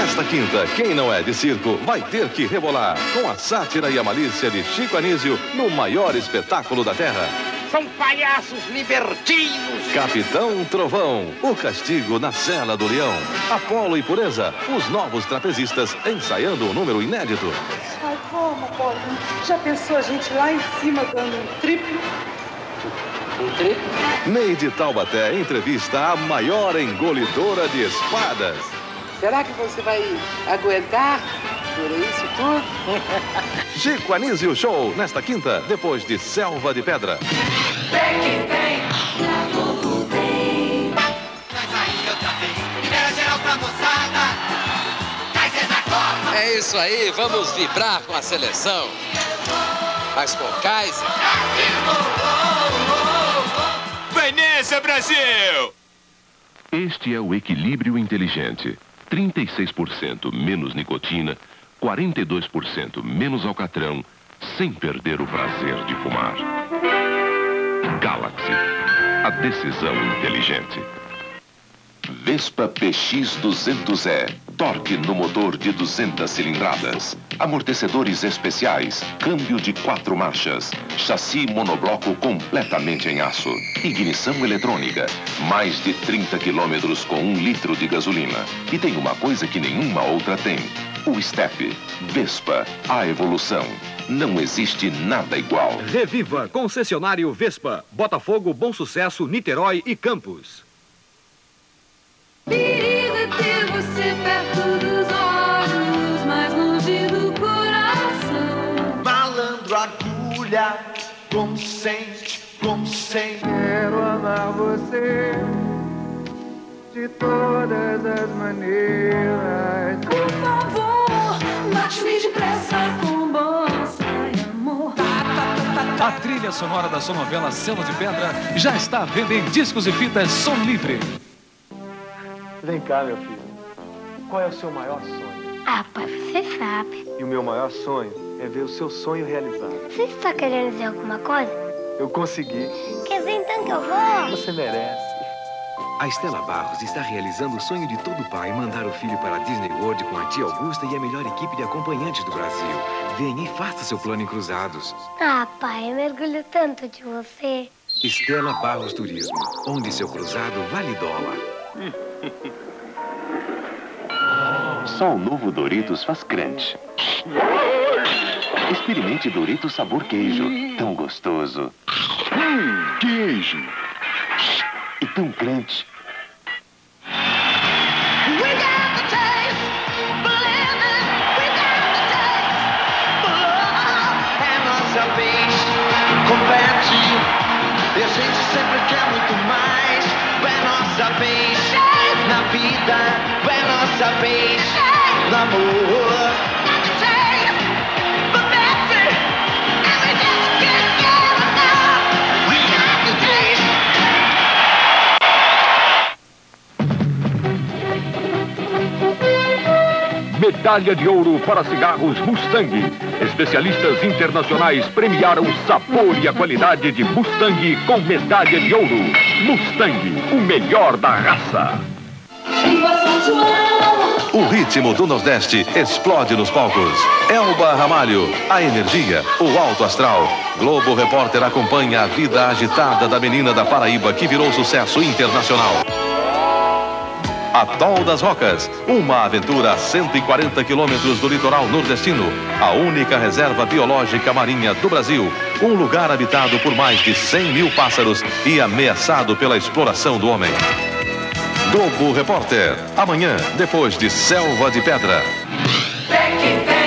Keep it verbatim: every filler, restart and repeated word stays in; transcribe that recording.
Nesta quinta, quem não é de circo vai ter que rebolar com a sátira e a malícia de Chico Anísio no maior espetáculo da Terra. São palhaços libertinos. Capitão Trovão, o castigo na cela do leão. Apolo e Pureza, os novos trapezistas ensaiando um número inédito. Ai, como, Apolo? Já pensou a gente lá em cima dando um triplo? Um triplo? Neide Taubaté entrevista a maior engolidora de espadas. Será que você vai aguentar por isso tudo? Chico Anísio Show, nesta quinta, depois de Selva de Pedra. Vem que vem, na Globo tem. Mas aí outra vez, libera geral pra moçada. Kaiser na Copa. É isso aí, vamos vibrar com a seleção. Mas com o Kaiser. Vai nessa, Brasil! Este é o equilíbrio inteligente. trinta e seis por cento menos nicotina, quarenta e dois por cento menos alcatrão, sem perder o prazer de fumar. Galaxy, a decisão inteligente. Vespa P X duzentos E. Torque no motor de duzentas cilindradas. Amortecedores especiais. Câmbio de quatro marchas. Chassi monobloco completamente em aço. Ignição eletrônica. Mais de trinta quilômetros com um litro de gasolina. E tem uma coisa que nenhuma outra tem. O Step. Vespa. A evolução. Não existe nada igual. Reviva concessionário Vespa. Botafogo, Bom Sucesso, Niterói e Campos. Perigo é ter você perto dos olhos, mais longe do coração. Malandro, agulha, como sente, como sente. Quero amar você de todas as maneiras. Por favor, mate-me depressa com bolsa e amor. A trilha sonora da sua novela Selva de Pedra já está à venda em discos e fitas Som Livre. Vem cá, meu filho. Qual é o seu maior sonho? Ah, pai, você sabe. E o meu maior sonho é ver o seu sonho realizado. Você está querendo dizer alguma coisa? Eu consegui. Quer dizer então que eu vou? Você merece. A Estela Barros está realizando o sonho de todo pai, mandar o filho para a Disney World com a tia Augusta e a melhor equipe de acompanhantes do Brasil. Venha e faça seu plano em Cruzados. Ah, pai, eu mergulho tanto de você. Estela Barros Turismo, onde seu cruzado vale dólar. Só o novo Doritos faz crunch. Experimente Doritos sabor queijo. Tão gostoso. Hum, queijo. E tão crunch. Compete, e a gente sempre quer muito mais. É nossa vez na vida, é nossa vez no amor. Medalha de ouro para cigarros Mustang. Especialistas internacionais premiaram o sabor e a qualidade de Mustang com medalha de ouro. Mustang, o melhor da raça. O ritmo do Nordeste explode nos palcos. Elba Ramalho, a energia, o alto astral. Globo Repórter acompanha a vida agitada da menina da Paraíba que virou sucesso internacional. Atol das Rocas, uma aventura a cento e quarenta quilômetros do litoral nordestino, a única reserva biológica marinha do Brasil, um lugar habitado por mais de cem mil pássaros e ameaçado pela exploração do homem. Globo Repórter, amanhã, depois de Selva de Pedra. Vem que vem.